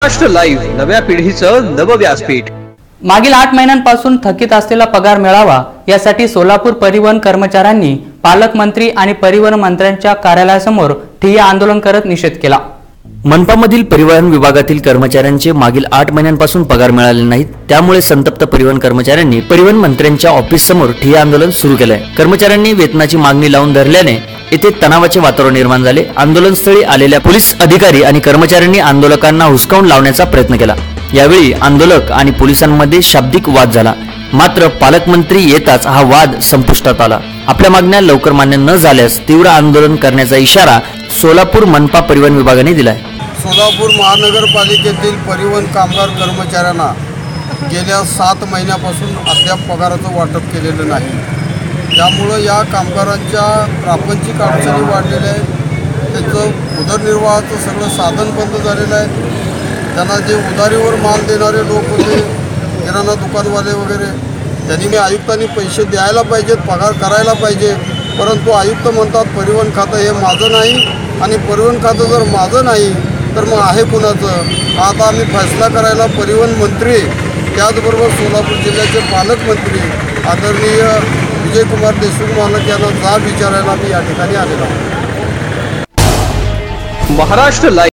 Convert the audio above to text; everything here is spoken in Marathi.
महाराष्ट्र लाईव्ह, नव्या पिढीचं नव व्यासपीठ। मागील 8 महिन्यांपासून थकीत असलेला पगार मिळावा यासाठी सोलापूर परिवहन कर्मचाऱ्यांनी पालकमंत्री आणि परिवहन मंत्र्यांच्या कार्यालयासमोर ठिय्या आंदोलन करत निषेध केला। मनपामधील परिवहन विभागातील कर्मचाऱ्यांचे मागील 8 महिन्यांपासून पगार मिळाले नाहीत, त्यामुळे संतप्त परिवहन कर्मचाऱ्यांनी परिवहन मंत्र्यांच्या ऑफिस समोर ठिय्या आंदोलन सुरू केलंय। कर्मचाऱ्यांनी वेतनाची मागणी लावून धरल्याने येथे तणावाचे वातावरण निर्माण झाले। आंदोलनस्थळी आलेल्या पोलीस अधिकारी आणि कर्मचाऱ्यांनी आंदोलकांना हुसकावून लावण्याचा प्रयत्न केला। यावेळी आंदोलक आणि पोलिसांमध्ये शाब्दिक वाद झाला, मात्र पालकमंत्री येताच हा वाद संपुष्टात आला। आपल्या मागण्या लवकर मान्य न झाल्यास तीव्र आंदोलन करण्याचा इशारा सोलापूर मनपा परिवहन विभागाने दिलाय। सोलापूर महानगरपालिकेतील परिवहन कामगार कर्मचाऱ्यांना गेल्या 7 महिन्यापासून अद्याप पगाराचं वाटप केलेलं नाही। त्यामुळं या कामगारांच्या प्रापंचिक अडचणी वाढलेल्या आहेत। त्यांचं उदरनिर्वाहाचं सगळं साधन बंद झालेलं आहे। त्यांना जे उधारीवर माल देणारे लोक होते, किराणा दुकानवाले वगैरे, त्यांनी आयुक्तांनी पैसे द्यायला पाहिजेत, पगार करायला पाहिजे, परंतु आयुक्त म्हणतात परिवहन खातं हे माझं नाही, आणि परिवहन खातं जर माझं नाही तर मग आहे कुणाचं? आता आम्ही फैसला करायला परिवहन मंत्री, त्याचबरोबर सोलापूर जिल्ह्याचे पालकमंत्री आदरणीय विजयकुमार देशमुख मालक यांना जाब विचारायला मी या ठिकाणी आलेलो आहे। महाराष्ट्र लाईव्ह